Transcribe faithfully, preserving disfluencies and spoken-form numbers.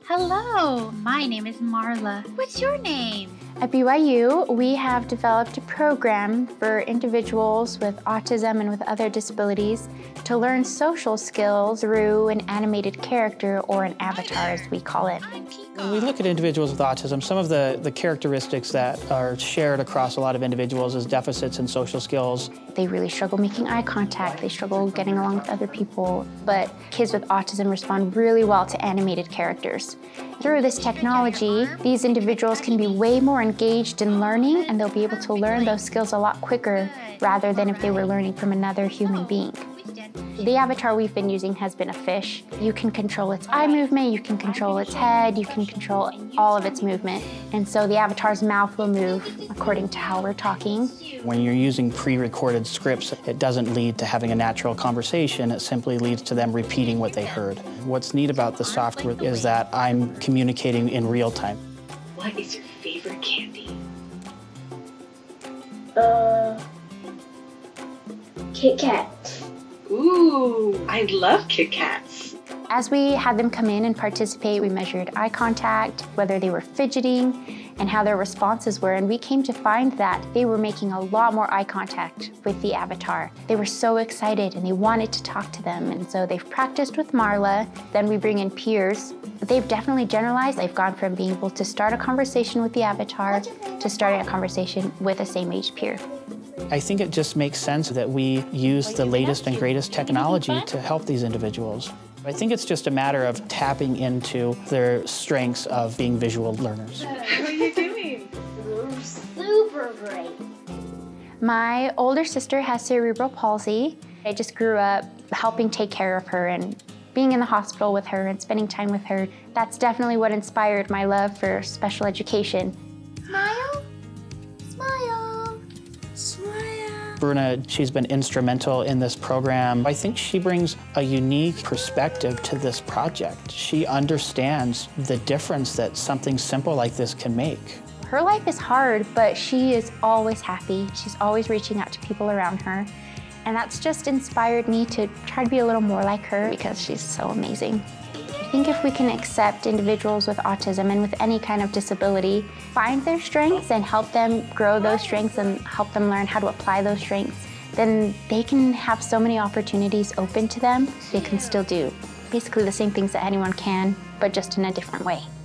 Hello, my name is Marla. What's your name? At B Y U, we have developed a program for individuals with autism and with other disabilities to learn social skills through an animated character, or an avatar as we call it. When we look at individuals with autism, some of the, the characteristics that are shared across a lot of individuals is deficits in social skills. They really struggle making eye contact, they struggle getting along with other people, but kids with autism respond really well to animated characters. Through this technology, these individuals can be way more engaged in learning, and they'll be able to learn those skills a lot quicker rather than if they were learning from another human being. The avatar we've been using has been a fish. You can control its eye movement, you can control its head, you can control all of its movement. And so the avatar's mouth will move according to how we're talking. When you're using pre-recorded scripts, it doesn't lead to having a natural conversation, it simply leads to them repeating what they heard. What's neat about the software is that I'm communicating in real time. What is your favorite candy? Uh, Kit Kat. Ooh, I love Kit Kats. As we had them come in and participate, we measured eye contact, whether they were fidgeting, and how their responses were, and we came to find that they were making a lot more eye contact with the avatar. They were so excited and they wanted to talk to them, and so they've practiced with Marla. Then we bring in peers. They've definitely generalized. They've gone from being able to start a conversation with the avatar to starting a conversation with a same-age peer. I think it just makes sense that we use the latest and greatest technology to help these individuals. I think it's just a matter of tapping into their strengths of being visual learners. How are you doing? Super great. My older sister has cerebral palsy. I just grew up helping take care of her and being in the hospital with her and spending time with her. That's definitely what inspired my love for special education. Smile. Smile. Smile. Bruna, she's been instrumental in this program. I think she brings a unique perspective to this project. She understands the difference that something simple like this can make. Her life is hard, but she is always happy. She's always reaching out to people around her. And that's just inspired me to try to be a little more like her because she's so amazing. I think if we can accept individuals with autism and with any kind of disability, find their strengths and help them grow those strengths and help them learn how to apply those strengths, then they can have so many opportunities open to them. They can still do basically the same things that anyone can, but just in a different way.